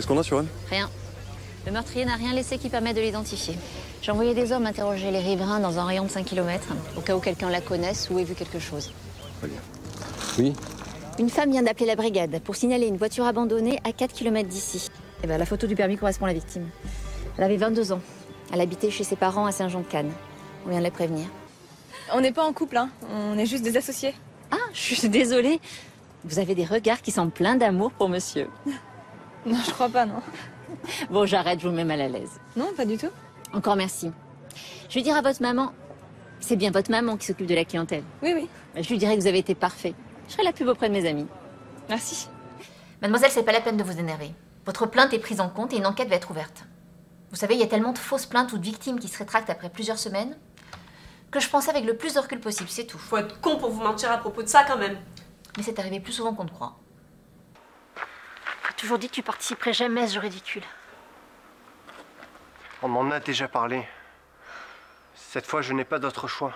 Qu'est-ce qu'on a sur elle? Rien. Le meurtrier n'a rien laissé qui permette de l'identifier. J'ai envoyé des hommes interroger les riverains dans un rayon de 5 km, au cas où quelqu'un la connaisse ou ait vu quelque chose. Très bien. Oui. Une femme vient d'appeler la brigade pour signaler une voiture abandonnée à 4 km d'ici. Et ben, la photo du permis correspond à la victime. Elle avait 22 ans. Elle habitait chez ses parents à Saint-Jean-de-Cannes. On vient de la prévenir. On n'est pas en couple, hein. On est juste des associés. Ah, je suis désolée. Vous avez des regards qui semblent pleins d'amour pour monsieur. Non, je crois pas, non. Bon, j'arrête, je vous mets mal à l'aise. Non, pas du tout. Encore merci. Je vais dire à votre maman, c'est bien votre maman qui s'occupe de la clientèle. Oui, oui. Je lui dirai que vous avez été parfait. Je serai la pub auprès de mes amis. Merci. Mademoiselle, c'est pas la peine de vous énerver. Votre plainte est prise en compte et une enquête va être ouverte. Vous savez, il y a tellement de fausses plaintes ou de victimes qui se rétractent après plusieurs semaines que je pense avec le plus de recul possible, c'est tout. Faut être con pour vous mentir à propos de ça quand même. Mais c'est arrivé plus souvent qu'on ne croit. J'ai toujours dit que tu participerais jamais à ce jeu ridicule. On m'en a déjà parlé. Cette fois, je n'ai pas d'autre choix.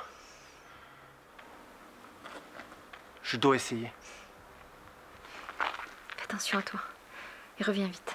Je dois essayer. Fais attention à toi et reviens vite.